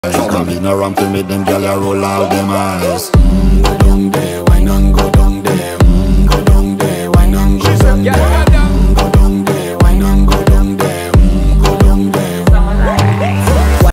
Come in around to make them gyal a roll out them eyes. Go down there, why not go down there? Go down there, why not go down there?